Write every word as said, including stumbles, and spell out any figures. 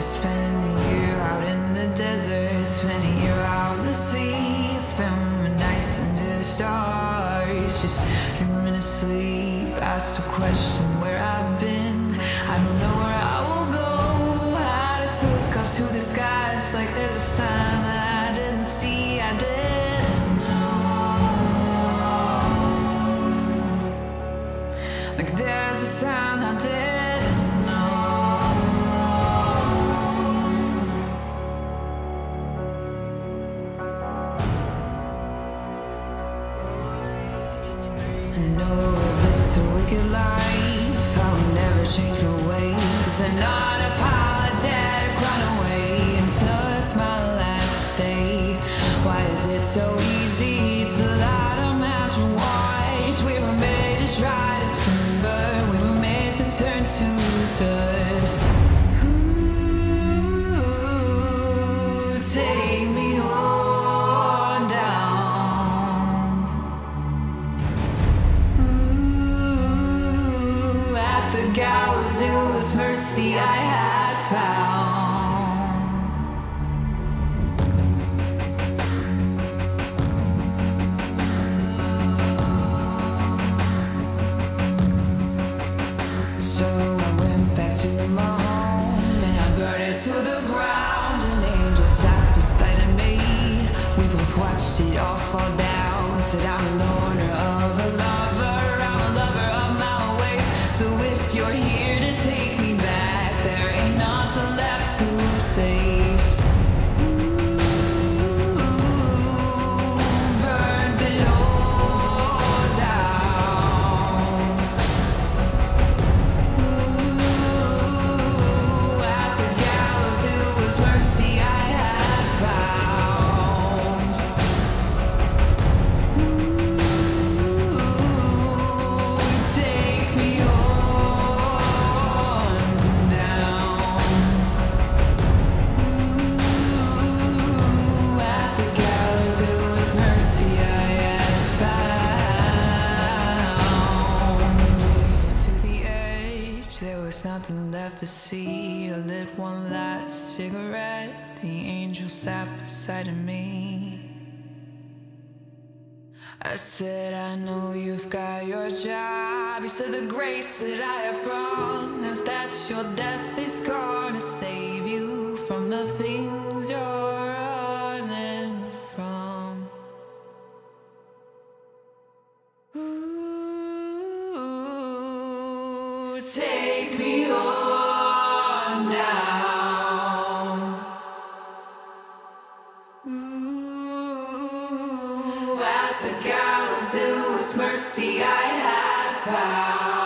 Spend a year out in the desert, spend a year out in the sea, spend my nights under the stars, just dreaming of sleep. Asked a question where I've been, I don't know where I will go. I just look up to the skies like there's a sign that I didn't see, I didn't know. Like there's a sign I didn't I know I've lived a wicked life, I will never change my ways. An unapologetic runaway until it's my last day. Why is it so easy to lie to match and watch? We were made to try to timber, we were made to turn to dust. Ooh, take me on down. The gallows, it was mercy I had found. So I went back to my home and I burned it to the ground. An angel sat beside me, we both watched it all fall down. Said I'm a loner of a lover, I'm a lover of my ways. So if you're here to take me back, there ain't nothing left to say. Ooh, burns it all down. Ooh, at the gallows, it was mercy I had found. Ooh, take me on down. Ooh, at the gallows, it was mercy I had found. Made it to the edge, there was nothing left to see. I lit one last cigarette, the angel sat beside of me. I said, I know you've got your job. He said, the grace that I have brought is that your death is gonna save you from the things you're running from. Ooh, take me on down. Ooh, at the gallows, it was mercy I had found.